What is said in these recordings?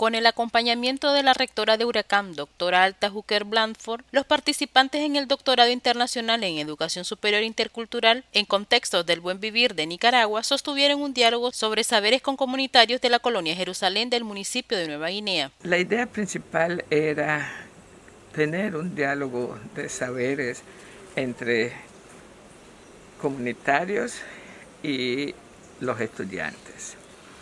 Con el acompañamiento de la rectora de Huracán, doctora Alta Hooker Blandford, los participantes en el Doctorado Internacional en Educación Superior Intercultural en Contextos del Buen Vivir de Nicaragua sostuvieron un diálogo sobre saberes con comunitarios de la colonia Jerusalén del municipio de Nueva Guinea. La idea principal era tener un diálogo de saberes entre comunitarios y los estudiantes.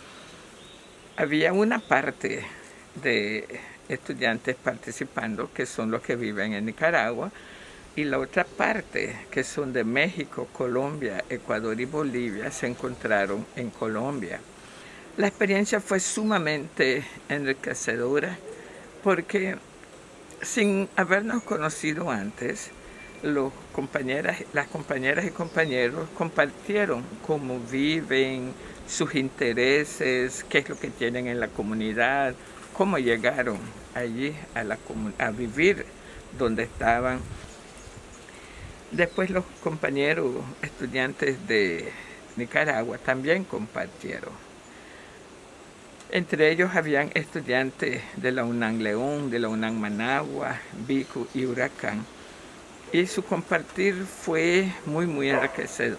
Había una parte de estudiantes participando que son los que viven en Nicaragua y la otra parte que son de México, Colombia, Ecuador y Bolivia se encontraron en Colombia. La experiencia fue sumamente enriquecedora porque sin habernos conocido antes, las compañeras y compañeros compartieron cómo viven, sus intereses, qué es lo que tienen en la comunidad, cómo llegaron allí a vivir donde estaban. Después los compañeros estudiantes de Nicaragua también compartieron. Entre ellos habían estudiantes de la UNAM León, de la UNAM Managua, Bicu y Huracán. Y su compartir fue muy enriquecedor.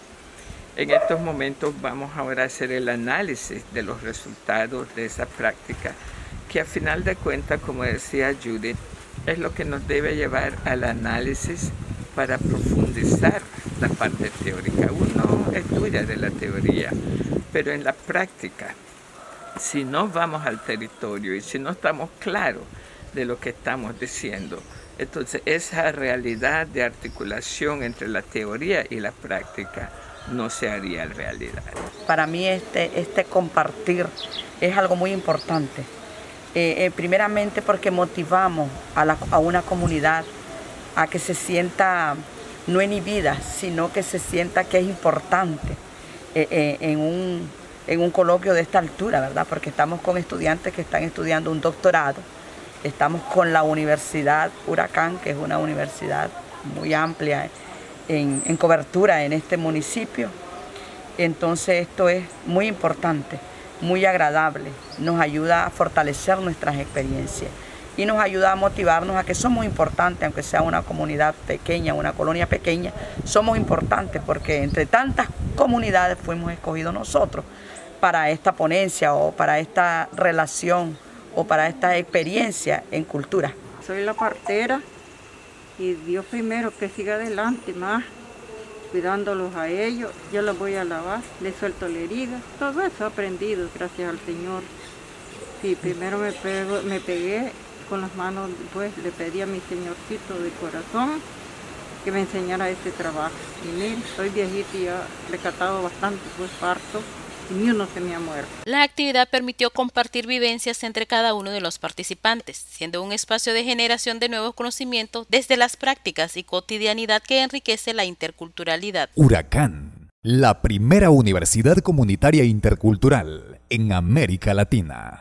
En estos momentos vamos ahora a hacer el análisis de los resultados de esa práctica, que a final de cuentas, como decía Judith, es lo que nos debe llevar al análisis para profundizar la parte teórica. Uno estudia de la teoría, pero en la práctica, si no vamos al territorio y si no estamos claros de lo que estamos diciendo, entonces esa realidad de articulación entre la teoría y la práctica no se haría realidad. Para mí este compartir es algo muy importante. Primeramente porque motivamos a una comunidad a que se sienta no inhibida, sino que se sienta que es importante en un coloquio de esta altura, ¿verdad? Porque estamos con estudiantes que están estudiando un doctorado, estamos con la Universidad Huracán, que es una universidad muy amplia en cobertura en este municipio. Entonces esto es muy importante, muy agradable, nos ayuda a fortalecer nuestras experiencias y nos ayuda a motivarnos a que somos importantes, aunque sea una comunidad pequeña, una colonia pequeña, somos importantes porque entre tantas comunidades fuimos escogidos nosotros para esta ponencia o para esta relación o para esta experiencia en cultura. Soy la partera y Dios primero que siga adelante más, cuidándolos a ellos. Yo los voy a lavar, les suelto la herida. Todo eso he aprendido gracias al Señor. Sí, primero me pegué con las manos, pues le pedí a mi Señorcito de corazón que me enseñara este trabajo. Y mire, estoy viejita y ya le he catado bastante, pues parto. Y ni uno se me ha muerto. La actividad permitió compartir vivencias entre cada uno de los participantes, siendo un espacio de generación de nuevos conocimientos desde las prácticas y cotidianidad que enriquece la interculturalidad. Huracán, la primera universidad comunitaria intercultural en América Latina.